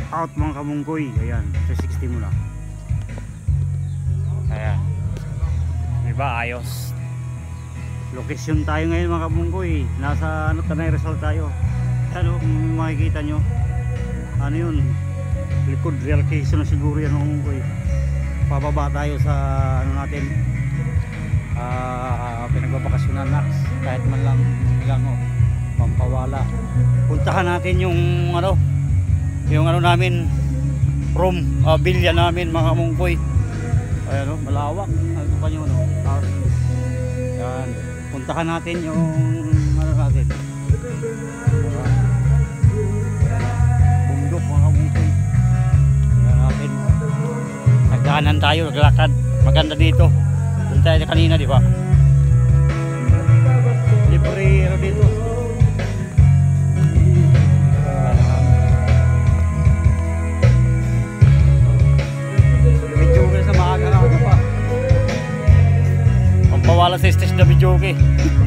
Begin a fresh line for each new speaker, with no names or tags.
out mga kamungkoy. Ayan, 360 muna. Ayan, diba ayos. Location tayo ngayon mga kamungkoy. Nasa ano, Tanay Rizal tayo. Ano kung makikita nyo, ano yun, likod relocation na siguro yan mga kamungkoy. Pababa tayo sa ano natin, pinagbabakasyonan Nax, kahit man lang Pampawala. Puntahan natin yung ano namin, room, bilya namin mga kamungkoy. Ayan o, malawak. Ano pa nyo, yan. Puntahan natin yung ano natin, bundok mga kamungkoy. Ayan natin, nagdaanan tayo, naglakad. Maganda dito. Punta tayo kanina, di ba? Libre ano dito. Medyo sa maaga na ako pa. Pampawala sa stage na video, okay.